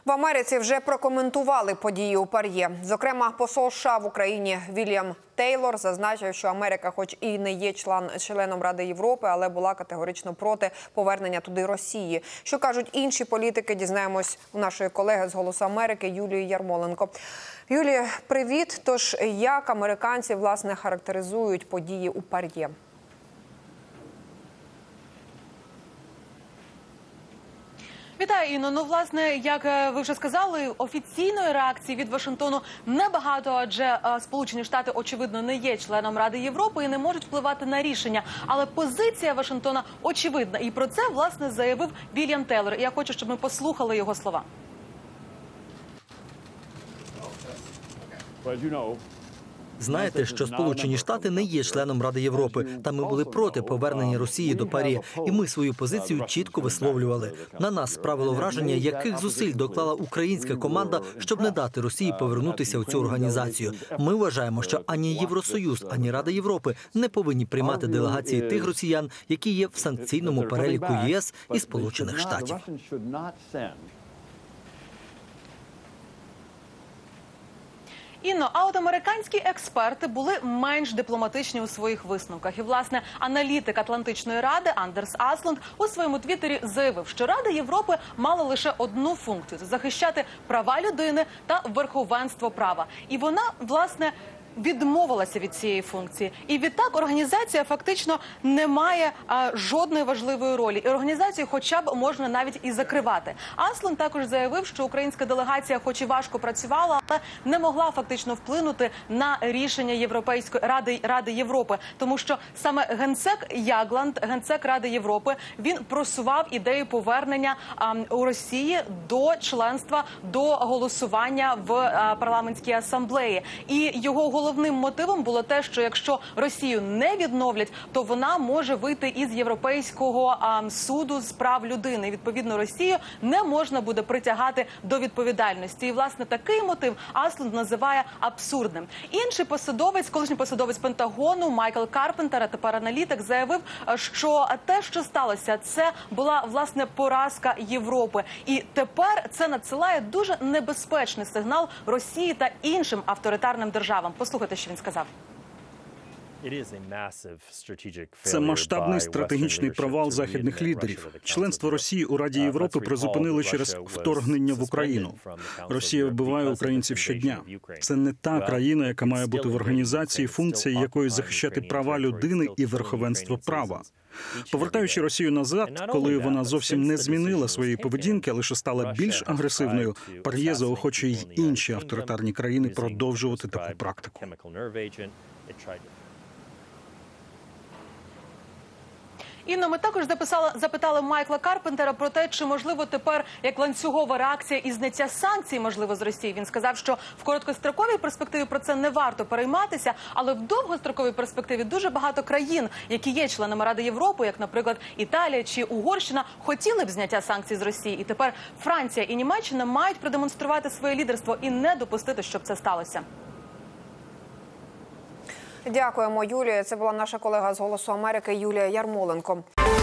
В Америці вже прокоментували події у ПАРЄ. Зокрема, посол США в Україні Вільям Тейлор зазначив, що Америка хоч і не є членом Ради Європи, але була категорично проти повернення туди Росії. Що кажуть інші політики, дізнаємось у нашої колеги з «Голосу Америки» Юлії Ярмоленко. Юлія, привіт. Тож, як американці, власне, характеризують події у ПАРЄ? Вітаю, Інно. Ну, власне, як ви вже сказали, офіційної реакції від Вашингтону небагато, адже Сполучені Штати, очевидно, не є членом Ради Європи і не можуть впливати на рішення. Але позиція Вашингтона очевидна. І про це, власне, заявив Вільям Тейлор. Я хочу, щоб ми послухали його слова. Знаєте, що Сполучені Штати не є членом Ради Європи, та ми були проти повернення Росії до ПАРЄ, і ми свою позицію чітко висловлювали. На нас справило враження, яких зусиль доклала українська команда, щоб не дати Росії повернутися у цю організацію. Ми вважаємо, що ані Євросоюз, ані Рада Європи не повинні приймати делегації тих росіян, які є в санкційному переліку ЄС і Сполучених Штатів. Інно, а от американські експерти були менш дипломатичні у своїх висновках. І, власне, аналітик Атлантичної ради Андерс Аслунд у своєму твіттері заявив, що Рада Європи мала лише одну функцію – захищати права людини та верховенство права. І вона, власне, відмовилася від цієї функції. І відтак організація фактично не має жодної важливої ролі. І організацію хоча б можна навіть і закривати. Аслун також заявив, що українська делегація хоч і важко працювала, але не могла фактично вплинути на рішення Європейської Ради Європи. Тому що саме генсек Ягланд, генсек Ради Європи, він просував ідею повернення у Росії до членства, до голосування в парламентській асамблеї. І його головним мотивом було те, що якщо Росію не відновлять, то вона може вийти із Європейського суду з прав людини. І, відповідно, Росію не можна буде притягати до відповідальності. І, власне, такий мотив Аслунд називає абсурдним. Інший посадовець, колишній посадовець Пентагону Майкл Карпентер, а тепер аналітик, заявив, що те, що сталося, це була, власне, поразка Європи. І тепер це надсилає дуже небезпечний сигнал Росії та іншим авторитарним державам. Послухайте, що він сказав. Це масштабний стратегічний провал західних лідерів. Членство Росії у Раді Європи призупинили через вторгнення в Україну. Росія вбиває українців щодня. Це не та країна, яка має бути в організації, функція якої захищати права людини і верховенство права. Повертаючи Росію назад, коли вона зовсім не змінила своєї поведінки, а лише стала більш агресивною, ПАРЄ заохочує й інші авторитарні країни продовжувати таку практику. Інно, ми також запитали Майкла Карпентера про те, чи можливо тепер як ланцюгова реакція і зняття санкцій, можливо, з Росії. Він сказав, що в короткостроковій перспективі про це не варто перейматися, але в довгостроковій перспективі дуже багато країн, які є членами Ради Європи, як, наприклад, Італія чи Угорщина, хотіли б зняття санкцій з Росії. І тепер Франція і Німеччина мають продемонструвати своє лідерство і не допустити, щоб це сталося. Дякуємо, Юлія. Це була наша колега з «Голосу Америки» Юлія Ярмоленко.